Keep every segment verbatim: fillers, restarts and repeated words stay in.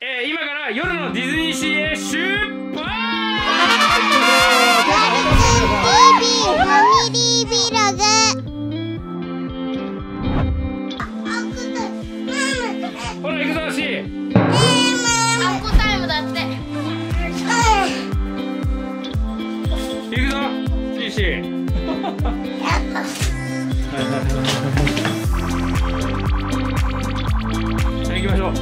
えー、今から夜のディズニーシーへ出発。 ベイビーファミリービログ。 ほら行くぞシー。 あっこタイムだって。 行くぞシーシー。行きましょう。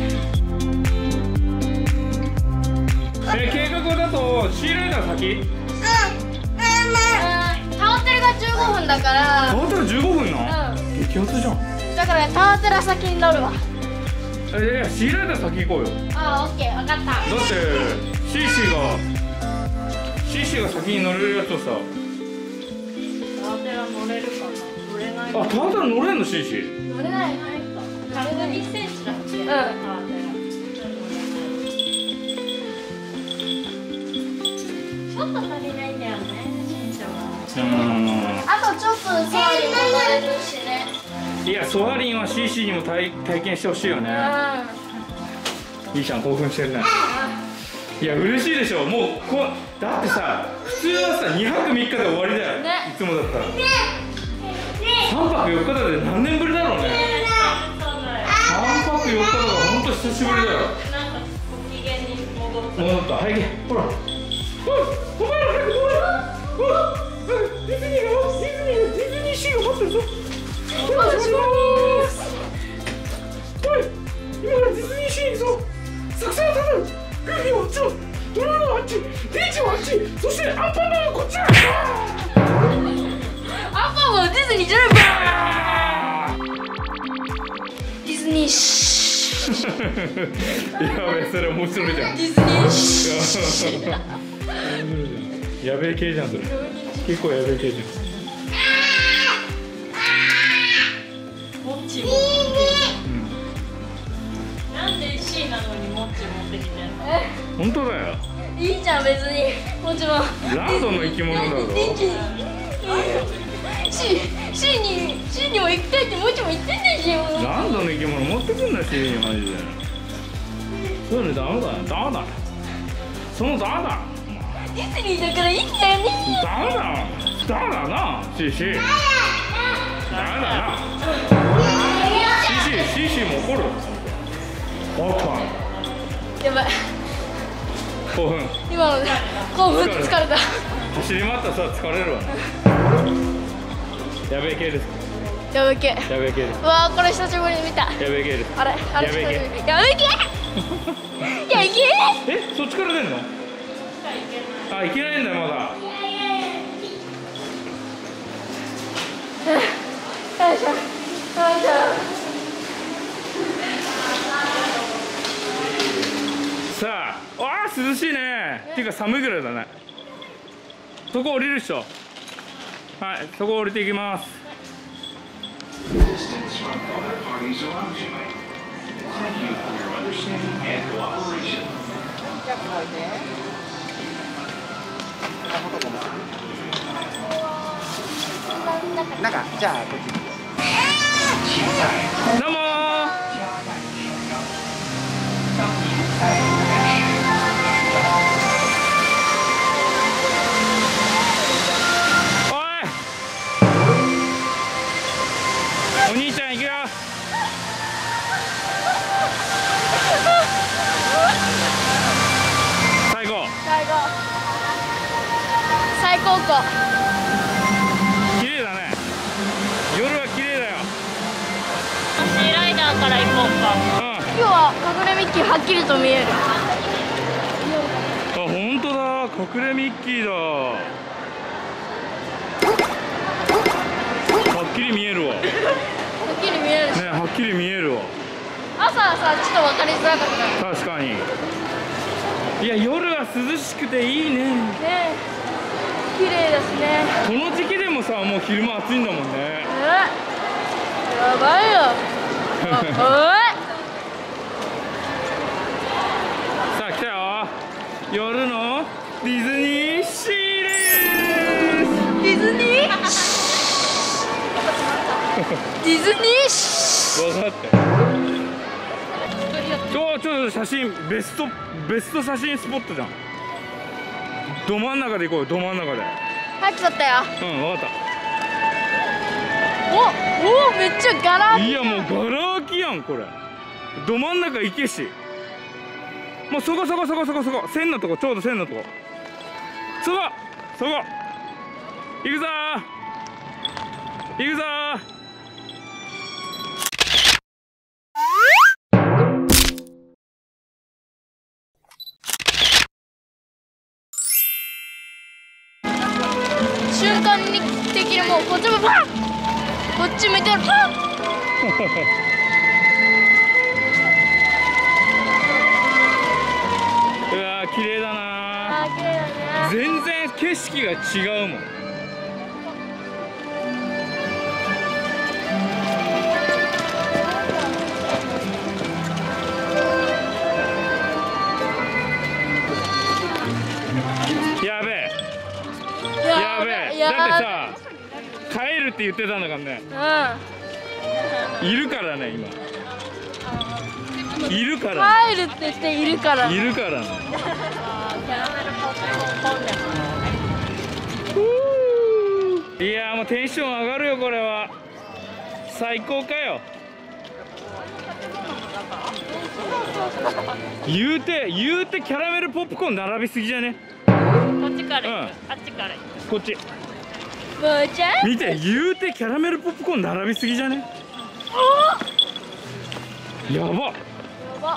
えー、計画だとシーライダー先？ タワテルがじゅうごふんだから。 タワテラじゅうごふんな？ うん。 激アツじゃん。 だからタワテラ先に乗るわ。 えいやシーライダー先行こうよ。 ああ、オッケー、わかった。 だってシーシーがシーシーが先に乗れるやつをさ。 タワテラ乗れるかな？乗れない。 あ、タワテラ乗れんのシーシー？ 乗れない。 体にセンチだっけ？うん。タワテラ。ちょっと足りないんだよね、身長が。 うん。 あとちょっとソアリンも乗れるしね。 いや、ソアリンは シーシー にも体体験してほしいよね。いいじゃん、興奮してるね。いや、嬉しいでしょ。もうこだってさ、普通はさにはくみっかで終わりだよ、ね、いつもだったら。さんぱくよっかだって何年ぶりだろうね。さんぱくよっかだから本当久しぶりだよ。 なんかご機嫌に戻った。 戻った。はい、ほら。お前ら早く戻れ。ディズニーがディズニーがディズニーシーが待ってるぞ。おい、今からディズニーシー行くぞ。作戦を立てる。グーフィーはあっちだ。ドラゴンはあっち。デイジーはあっち。そしてアンパンマンはこっちだ。 アンパンマンディズニーじゃないか。ディズニーシー。 やべえ、それ面白いじゃん。 ディズニーシー。 やべえ系じゃん、それ。結構やべえ系じゃん。 モッチも。なんで シー なのにモッチ持ってきてんの？ 本当だよ。 いいじゃん、別に。もちろん。 ランドの生き物だぞ。 シー、シーに、シーにも行きたいってもちろん言ってんでしょ。 ランドの生き物持ってくんなしにマジで。そういうのダメだよ。ダメだ。そのダメだ。 ディズニーだからいいんだよね。 ダメだ。ダメだな。シーシー。ダメだな。シーシー、シーシーも怒る。オープン。 やばい。 興奮。 今の興奮疲れた。 走り回ったらさ疲れるわね。やべえ系です。 やべえ系。 やべえ系です。 うわー、これ久しぶりに見た。 やべえ系です。 あれ、あれやべえ系。 やべえ系。やべえ系。 え、そっちから出んの？あ、いけないんだよまだ。 よいしょ。よいしょ。 さあ、あー涼しいね。っていうか寒いぐらいだね。そこ降りるっしょ。はい、そこ降りていきます。 なんかじゃあこっち。 どうもー。おい。お兄ちゃん行くよ。最後。 最後。最高校。 綺麗だね。夜は綺麗だよ。 シーライダーから行こうか。 うん。 今日は隠れミッキーはっきりと見える。 あ、本当だ。隠れミッキーだ。はっきり見えるわ。 はっきり見えるし。 ね、はっきり見えるわ。 朝はさ、ちょっと分かりづらかった。 確かに。いや、夜は涼しくていいね。 ねえ、綺麗ですね。 この時期でもさ、もう昼間暑いんだもんね。 え、やばいよ。おい。 さあ来たよ。夜のディズニーシーです。 ディズニーディズニーシ分かったよ。 おー、ちょっと写真ベストベスト写真スポットじゃん。ど真ん中で行こうよ、ど真ん中で。 早く撮ったよ。 うん、分かっおお、めっちゃガラた。いやもうガラ空きやんこれ。ど真ん中行けし、もうそこそこそこそこそこ、線のとこ、ちょうど線のとこ、そこそこ行くぞー、行くぞー。 瞬間に的にもうこっちもパッ、こっち向いてるパッ。 うわー、綺麗だなー。 あー、綺麗だね。 全然景色が違うもん。やべえやべえ、だってさ帰るって言ってたんだからね。いるからね今、いるから、 帰るって言っているから。 いるからね。いやーもうテンション上がるよこれは。最高かよ。言うて言うてキャラメルポップコーン並びすぎじゃね。 こっちから行く、あっちから行く。 こっちもうちゃん。 見て、言うてキャラメルポップコーン並びすぎじゃね。やばっ、 やば。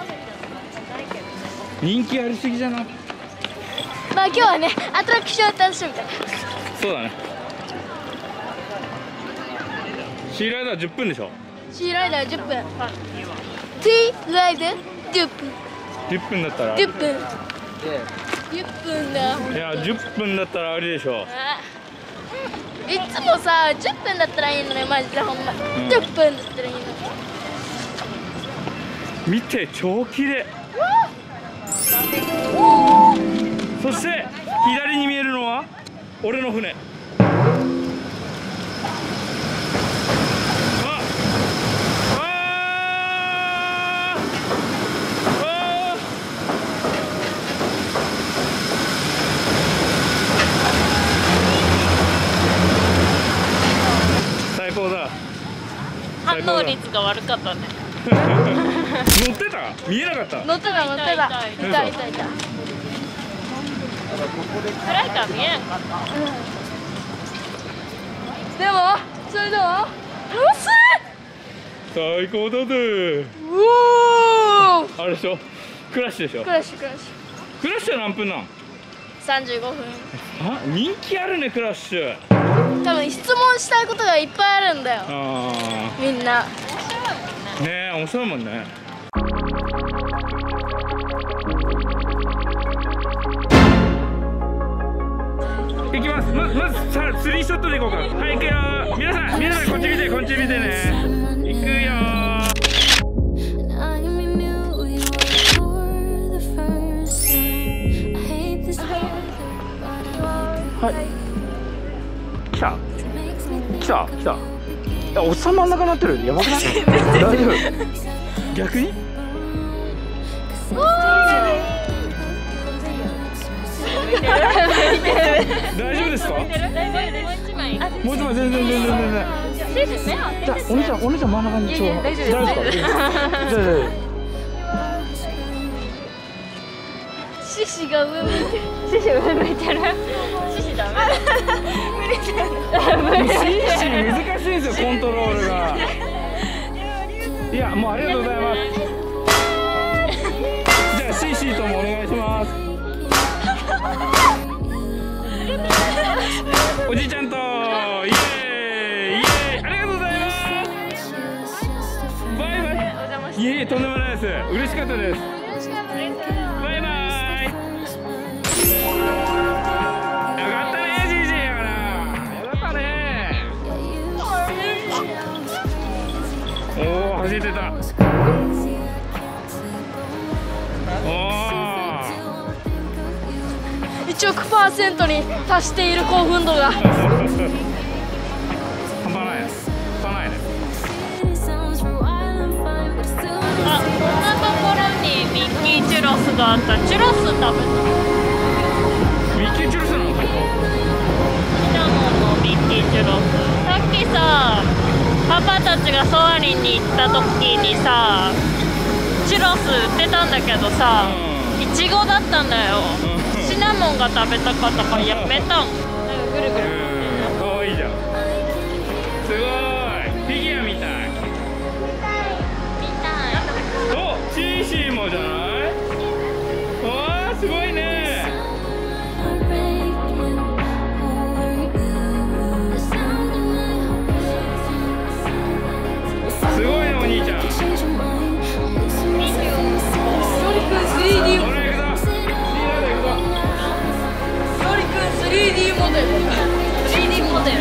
人気ありすぎじゃない。 まあ今日はね、アトラクションを楽しみたい。 そうだね。シーライダーじゅっぷんでしょ。 シーライダーじゅっぷん。シーライダーじゅっぷん。 じゅっぷんだったら、 じゅっぷん。じゅっぷんだ。 いやじゅっぷんだったらありでしょ。 いつもさ、じゅっぷんだったらいいのね、マジでほんま。 んじゅっぷんだったらいいの。 見て、超綺麗。そして左に見えるのは俺の船。最高だ。 反応率が悪かったね。 乗ってた？見えなかった？ 乗ってた乗ってた。いたいたいた。 暗いから見えなかった。 でもそれでは楽しい。 最高だぜ。 うおー。 あれでしょ？クラッシュでしょ？ クラッシュクラッシクラッシュは何分なん？ ュ。三十五分。 あ、人気あるねクラッシュ。 多分質問したいことがいっぱいあるんだよ。 あみんな。 あ、ねえ面白いもんね。いきます。ままずさスリーショットでいこうか。はい行くよ。皆さん皆さんこっち見てこっち見てね。行くよ。はい。来た。来た。来た。いや、おっさん真ん中になってる。やばくない？大丈夫。逆に？大丈夫ですか？もう一枚。もう一枚全然全然全然。じゃあお兄ちゃんお兄ちゃん真ん中にちょう。大丈夫ですか？大丈夫。大丈夫。 獅子が上向いてる。 獅子上向いてる。獅子ダメ。 シーシー難しいんですよコントロールが。いやもうありがとうございます。じゃあシーシーともお願いします。おじいちゃんとイエーイイエーイありがとうございます。バイバイ。いえいえとんでもないです。嬉しかったです。バイバイ。よかったねジジイやからよかったね。おお走ってた。おおいちおくパーセントに達している興奮度が。 半端ないね。半端ないね。 あ、こんなところがあった。チュロス食べた。 ミッキーチュロスなのここ。 シナモンのミッキーチュロス。さっきさ、パパたちがソアリンに行った時にさ、チュロス売ってたんだけどさ、いちごだったんだよ。シナモンが食べたかったからやめたん。なんかぐるぐる。 かわいいじゃん。すごい。フィギュアみたい。 見たい。 お、シーシーもじゃない？わあ、すごいね。すごいね、お兄ちゃん。 スリーディー モデル。スリーディー モデル。スリーディー モデル。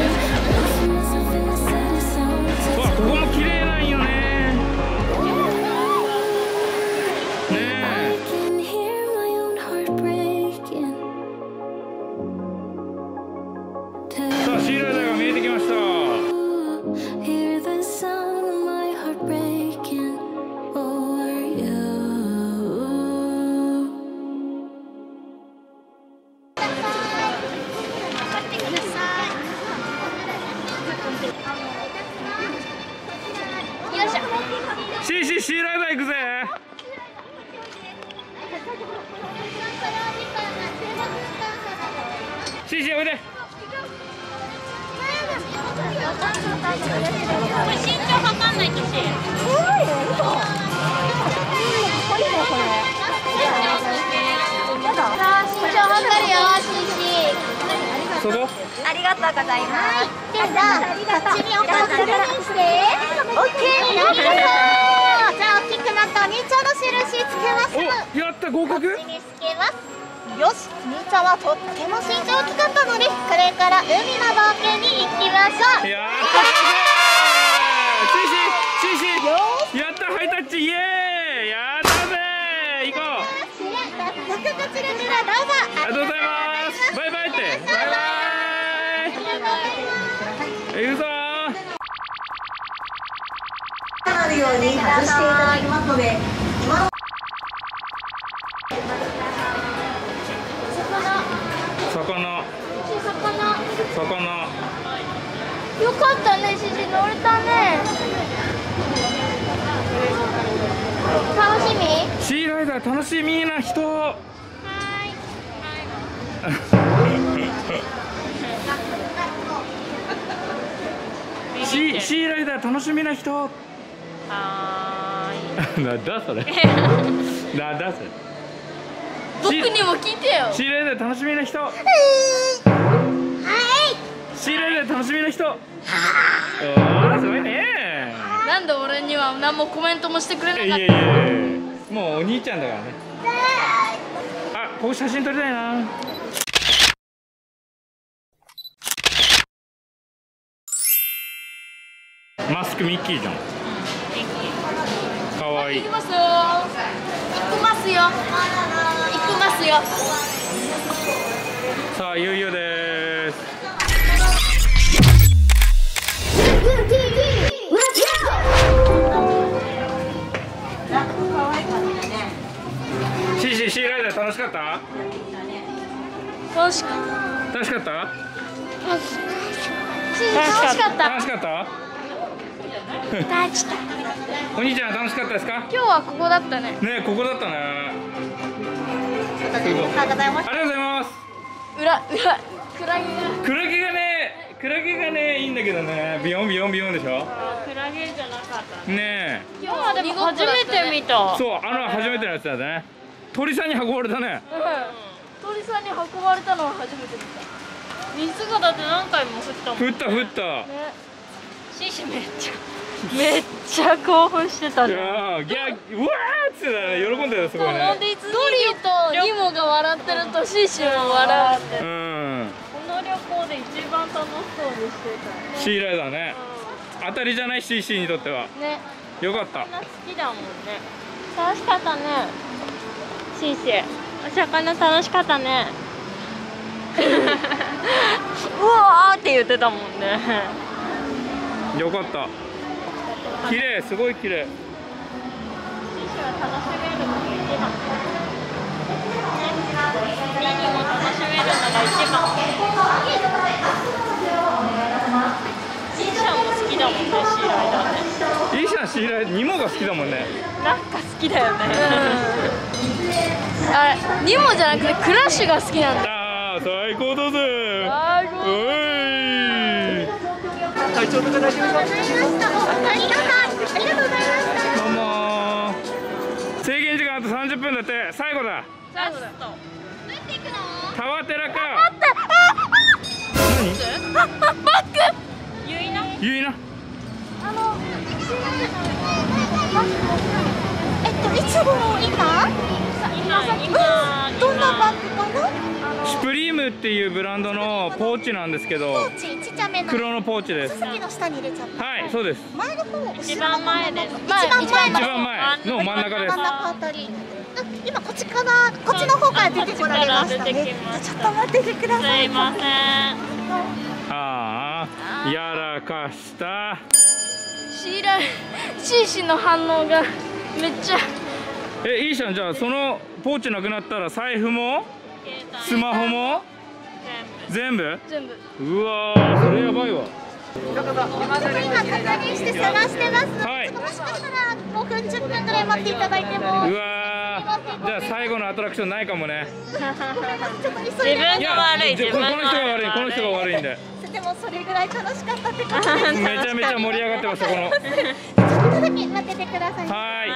わ、ここも綺麗なんよね。ねえ。さあ、シーライダーが見えてきました。シーシー、シーライダー行くぜ。シーシーおいで。 これ身長測んないとし。 そこ。 ありがとうございます。じゃあ、こっちにお顔確認して。オッケー、やった。じゃあ、大きくなったお兄ちゃんの印つけます。 お、やった、合格。 こっちにつけます。よし、兄ちゃんはとっても身長大きかったので、これから海の冒険に行きましょう。 やったー。シーシー、シーシー。やった、ハイタッチ、イエーイ。やったぜー。行こう。 早速こちらからどうぞ。 ありがとうございます。バイバイって。バイバイ。行くぞー。 なるように外していただきますので、今の魚。魚。 よかったね、シシ乗れたね。楽しみ？ シーライダー楽しみな人。はーい。シー、シーライダー楽しみな人。 はーい。 なんだそれ。なんだそれ。 僕にも聞いてよ。 シーライダー楽しみな人。 はい。 シーライダー楽しみな人。おー、すごいね。 なんで俺には何もコメントもしてくれなかった。 いやいやいや、もうお兄ちゃんだからね。あ、ここ写真撮りたいな。マスクミッキーじゃん。かわいい。 行きますよ。行きますよ。行きますよ。 さあ、いよいよです。シーシー、シーライダー楽しかった？ 楽しかった。 楽しかった？ 楽しかった。 楽しかった？ 楽しかった。 お兄ちゃん楽しかったですか？ 今日はここだったね。 ね、ここだったね。 ありがとうございます。 ありがとうございます。 裏、裏、クラゲが。 クラゲがね、クラゲがね、いいんだけどね、ビヨンビヨンビヨンでしょ。 クラゲじゃなかったね。 ね今日はでも初めて見た。 そう、あの初めてのやつだね。鳥さんに運ばれたね。 うん。鳥さんに運ばれたのは初めて見た。 水がだって何回も降ったもん。 降った降った。 ね。 シシめっちゃめっちゃ興奮してたいじゃん。 やー、ギャー、うわーってたね、喜んでたすごいね。 ドリとニモが笑ってるとシーシーも笑ってうる。 ん。 この旅行で一番楽しそうにしてた。 シーライダーね。当たりじゃない シーシー にとっては。 ね。 よかった。 好きだもんね。楽しかったね。シーシー、お魚楽しかったね。うわーって言ってたもんね。 よかった。綺麗、すごい綺麗。 シーシーは楽しめるのが一番。 シーライダーニモが好きだもんね。 なんか好きだよね。 あれニモじゃなくてクラッシュが好きなんだ。 ああ最高だぜ。 最高。 おい。 体調とか大丈夫ですか？ありがとうございました。 どうもー。制限時間あとさんじゅっぷんだって。最後だ。 ラスト。 タワテラか。 あバック。 ゆいな。 ゆいな。 あのえっといつ頃今？ 今今どんなバッグかな？ シュプリームっていうブランドのポーチなんですけど、 ポーチちっちゃめの黒のポーチです。 さっきの下に入れちゃった。 はい、そうです。 前の方一番前です。 一番前の一番前の真ん中です。 真ん中あたり。今こっちからこっちの方から出てこられましたね。ちょっと待っててください。 すいません。 ああ、やらかした。 シーライシーシーの反応がめっちゃ。 え、いいじゃん。じゃあそのポーチなくなったら財布もスマホも全部全部。 うわー、それやばいわ。 ちょっと今確認して探してます。 はい。 もしかしたらごふんじゅっぷんぐらい待っていただいても。 うわー、じゃあ最後のアトラクションないかもね。 ちょっと急自いでます。 分が悪い。自分この人が悪い、この人が悪いんで。 でもそれぐらい楽しかったってことです。 めちゃめちゃ盛り上がってましたこの。 ちょっとだけ待っててください。 ははい。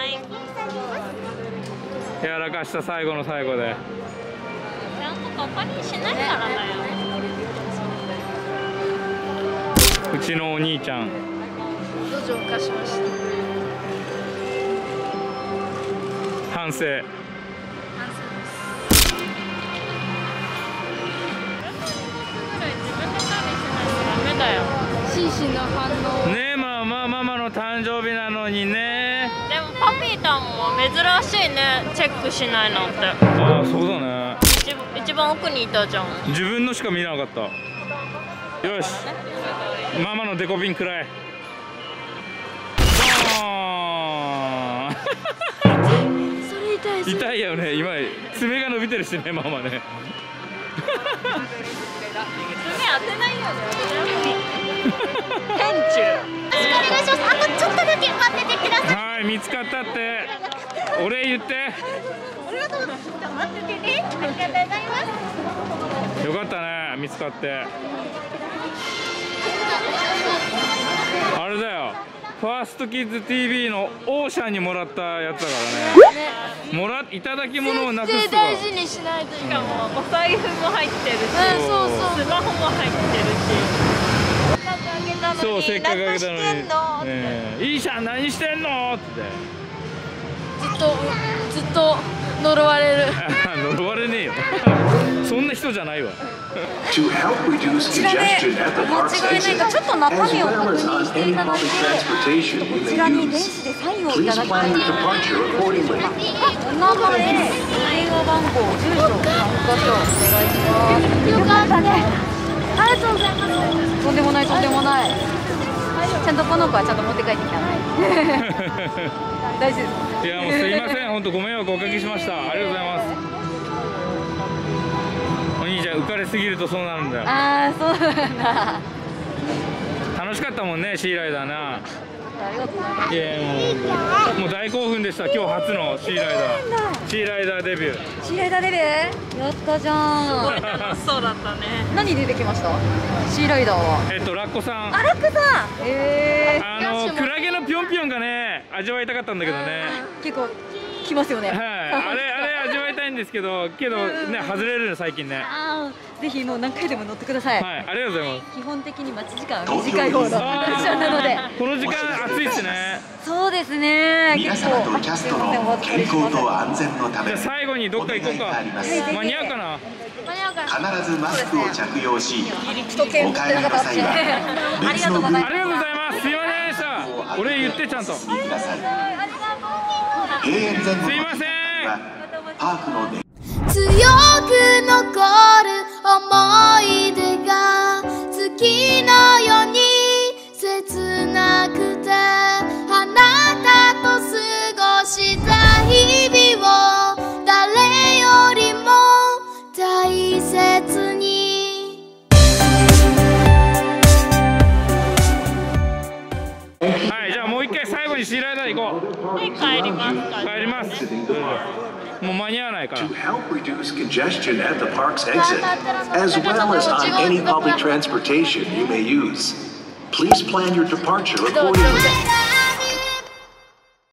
い。やらかした最後の最後で。 ちゃんとカッパにしないからだよ。 うちのお兄ちゃん。 どじょう化しました。 反省。 シーシーの反応。 ねえ、まあまあママの誕生日なのにね。 でもパピータンも珍しいね。チェックしないのって。 ああ、そうだね。 一一番奥にいたじゃん。 自分のしか見なかった。よし、ママのデコピンくらい。あそれ痛い。 痛いよね。今爪が伸びてるしね、ママね。 爪当てないよね。店長。 お願いします。あとちょっとだけ待っててください。 はい、見つかったって。お礼言って。 ありがとうございます。待っててね。ありがとうございます。 よかったね、見つかって。あれだよ。ファーストキッズ ティービー のオーシャンにもらったやつだからね。もらいただき物をなくすとか。 大事にしないといけない。 しかもお財布も入ってるし、 うん、そうそう。 スマホも入ってるし。 そう、せっかくあげたのに。ねえ、いいじゃん、何してんのって。 ずっとずっと呪われる。 呪われねえよ。そんな人じゃないわ。 こちらで間違いないかちょっと中身を確認していただいて、こちらに電子でサインをいただきたいんです。お名前、電話番号、住所、参加所お願いします。 よかったね。ありがとうございます。 とんでもないとんでもない。ちゃんとこの子はちゃんと持って帰ってきたんで。大丈夫です。 いや、もうすいません、本当ご迷惑おかけしました。ありがとうございます。お兄ちゃん、浮かれすぎるとそうなるんだよ。 ああ、そうなんだ。 楽しかったもんね、シーライダーな。 ありがとうございます。 いや、もう、もう大興奮でした。今日初のシーライダー。シーライダーデビュー。 シーライダーデビュー。やったじゃん。 すごい楽しそうだったね。 何出てきました？シーライダーは。 えっと、ラッコさん。 あ、ラックさん。ええ。 あの、クラゲのぴょんぴょんがね、味わいたかったんだけどね。 結構きますよね。 はい、あれ、あれ味わいたいんですけど、けど、ね、外れるの最近ね。 ああ、ぜひもう何回でも乗ってください。 はい、ありがとうございます。 基本的に待ち時間は短い方のアトラクションなので。 この時間暑いっすね。 そうですね。 皆様とキャストの健康と安全のためじゃあ最後にどっか行こうか。間に合うかな。 必ずマスクを着用し一見お帰りの際は別のブーありがとうございます。すいませんでした。お礼言ってちゃんと。 スください。閉園前後のすいません。 パークの強く残る思い出が月のように切なくて、あなたと過ごした日々を誰よりも大切に。 はい、じゃあもう一回最後にシーライダーで帰りますか。 帰ります、うん、もう間に合わないから。 To help reduce congestion at the park's exit, as well as on any public transportation you may use, please plan your departure accordingly.